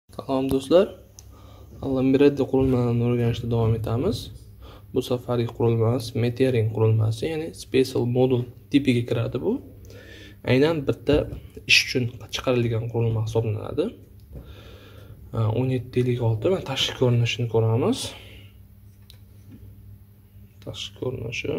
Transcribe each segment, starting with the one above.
Salom do'stlar. Allambredi qurilmalarini o'rganishda davom etamiz. Bu safargi qurilmamiz metering qurilmasi, ya'ni Special Module tipiga kiradi bu. Aynan bitta ish uchun chiqarilgan qurilma hisoblanadi. 1756 va tashqi ko'rinishini ko'ramiz. Tashqi ko'rinishi.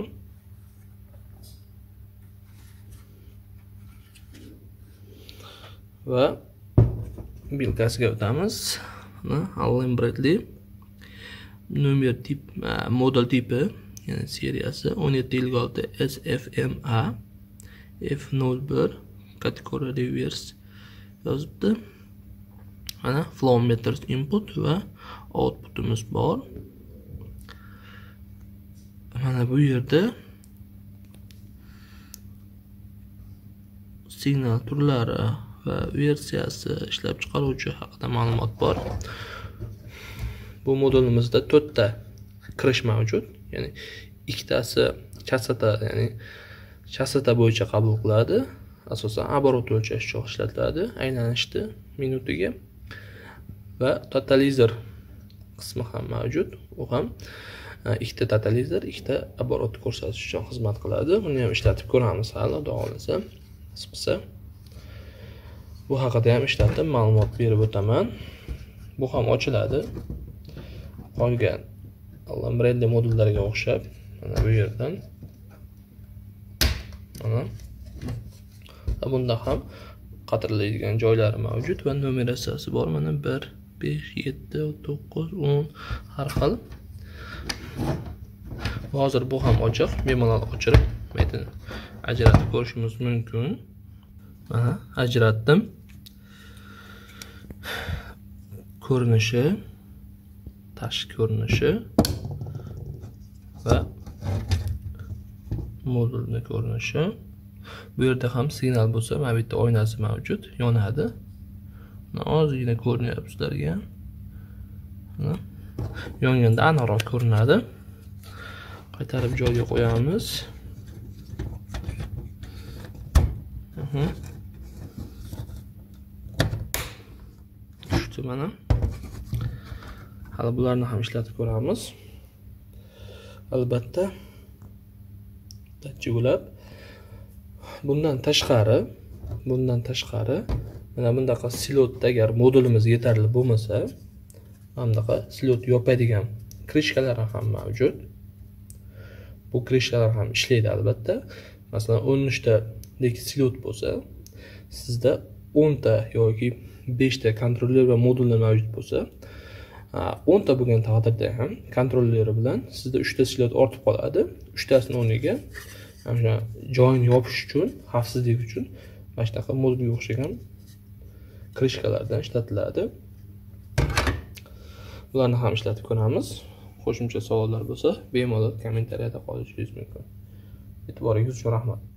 Va bilkasiga o'tamiz. Allambredi nomer tip model tipi, ya'ni seriyasi 1756 SFMA F01 kategoriya reverse yozibdi. Mana flow meter input va outputimiz bor. Mana bu yerda signal turlari va versiyasi, ishlab chiqaruvchi haqida ma'lumot bor. Bu modulimizda 4 ta kirish mavjud, ya'ni ikkitasi chastota, ya'ni chastota bo'yicha qabul qiladi. Asosan оборот o'lchash uchun ishlatiladi, aylanishni minutiga. Va totalizer qismi ham mavjud. U ham ikkita totalizer, ikkita оборот ko'rsatish uchun xizmat qiladi. Buni ham ishlatib ko'ramiz hali, xudo xolasa, qismisa. Bu haqida ham ishlatib ma'lumot berib o'taman. Bu ham ochiladi. Qolgan Allambredi modullariga o'xshab, mana bu yerdan. Mana. Bunda ham qatirlaydigan joylari mavjud va numeratsiyasi bor. Mana 1, 5, 7, 9, 10 har xil. Hozir bu ham ochiq, bemalol ochirib, ajratib ko'rishimiz mumkin. Mana ajratdim. Ko'rinishi, tashqi ko'rinishi va modulni ko'rinishi. Bu yerda ham signal bo'lsa, mana bu yerda oynasi mavjud, yonadi. Mana ozgina ko'rinyapti sizlarga. Mana yonganda aniqroq ko'rinadi. Qaytarib joyiga qo'yamiz. Tushdi mana. Hali bularni ham ishlatib ko'ramiz. Albatta tajjulab bundan tashqari mana bundaqa slotda agar modulimiz yetarli bo'lmasa, mana bunaqa slot yopadigan krishkalar ham mavjud. Bu krishkalar ham ishlaydi albatta. Masalan, 13 tadek slot bo'lsa, sizda 10 ta yoki 5 ta kontroller va modullar mavjud bo'lsa, 10 ta bo'lgan taqdirda ham kontrolleri bilan sizda 3 ta slot ortib qoladi. 3 tasini o'rniga mana joyini yopish uchun, xavfsizlik uchun mana shunaqa modulga o'xshagan krishkalardan ishlatiladi. Bularni ham ishlatib ko'ramiz. Qo'shimcha savollar bo'lsa, bemalol kommentariyada qoldirishingiz mumkin. E'tiboringiz uchun rahmat.